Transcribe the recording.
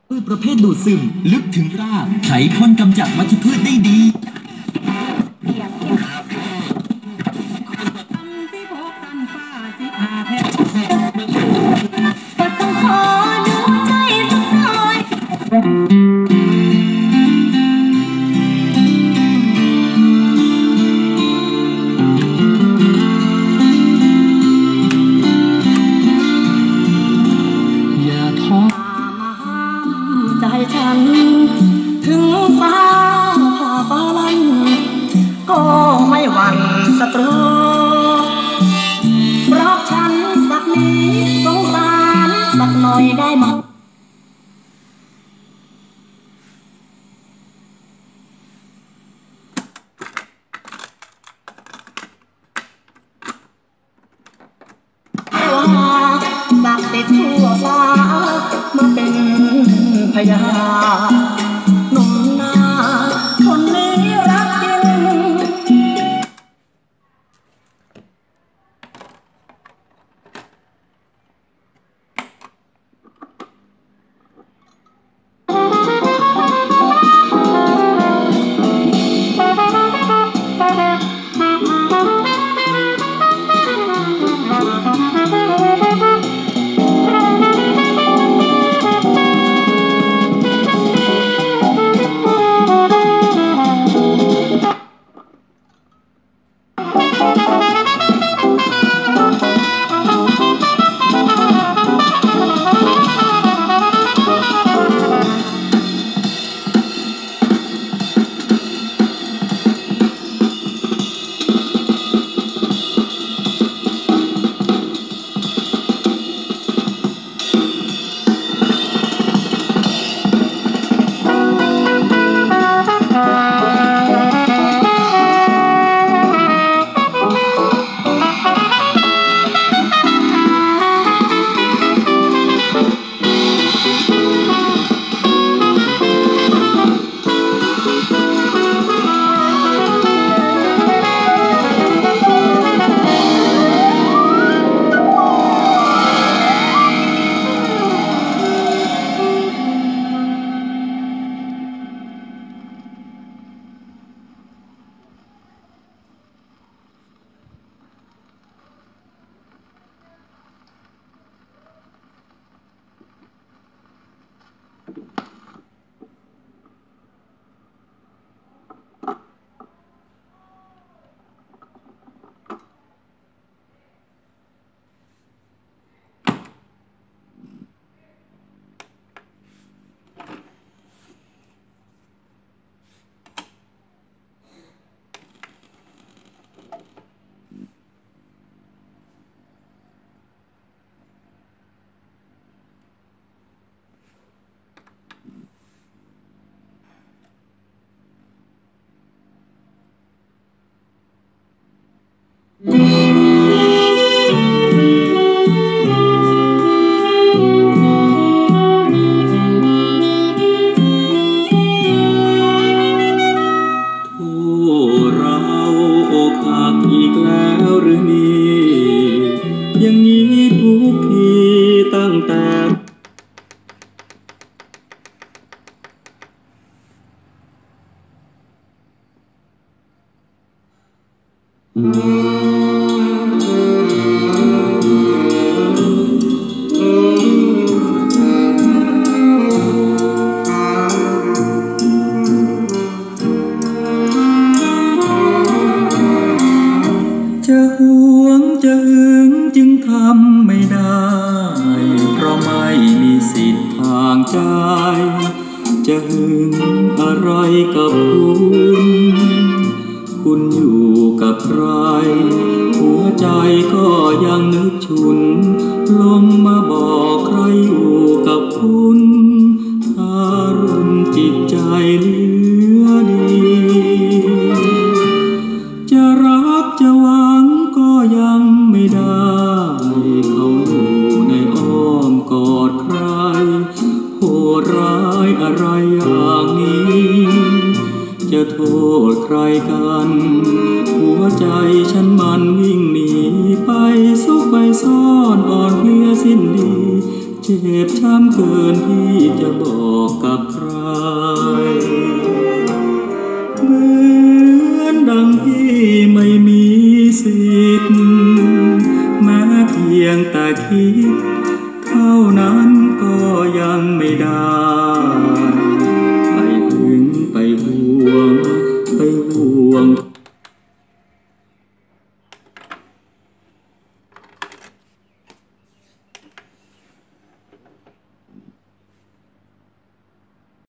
พืชประเภทดูดซึมลึกถึงรากไถพ่นกำจัดวัชพืชได้ดีฉันถึงฟ้าผ่าฟ้าลั่นก็ไม่หวั่นศัตรูรักฉันสักนิดสงสารสักหน่อยได้ไหมสักติดชั่วฟ้ามาเป็นพยานหนุ่มนาคนนี้รักจริงจะหวงจะหึงจึงทำไม่ได้เพราะไม่มีสิทธิ์ทางใจจะหึงอะไรกับคุณอยู่กับใครหัวใจก็ยังนึกฉุนลมมาบอกใครอยู่กับคุณทารุณจิตใจเหลือดีจะรักจะหวังก็ยังไม่ได้เขาอยู่ในอ้อมกอดใครโหดร้ายอะไรอย่างนี้จะโทษใครกันหัวใจฉันมันวิ่งหนีไปซุกไปซ่อนอ่อนเพลียสิ้นดีเจ็บช้ำเกินที่จะบอกกับใครเหมือนดังที่ไม่มีสิทธิ์แม้เพียงแต่คิดเท่านั้นก็ยังไม่ได้